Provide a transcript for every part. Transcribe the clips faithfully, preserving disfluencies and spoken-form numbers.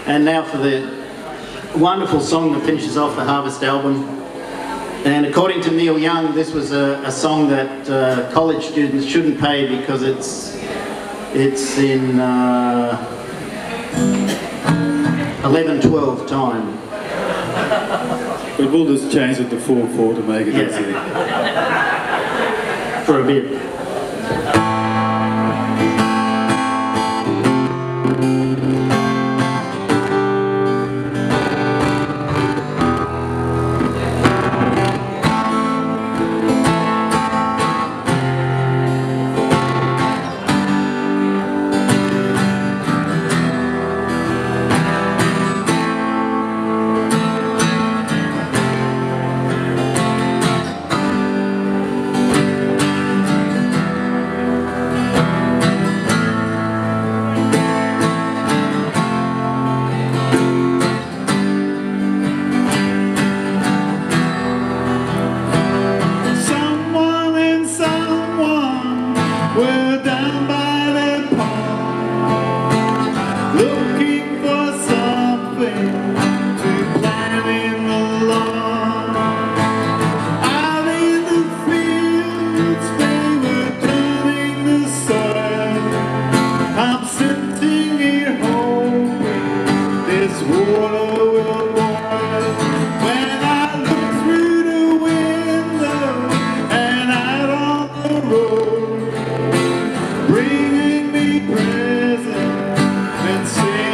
And now for the wonderful song that finishes off the Harvest album. And according to Neil Young, this was a, a song that uh, college students shouldn't pay because it's it's in uh, eleven twelve time. But we'll just change it to four four to make it yeah. easy. For a bit. Bringing me present and saying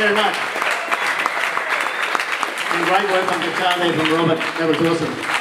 very much. And great work on guitar there from Robert. That was awesome.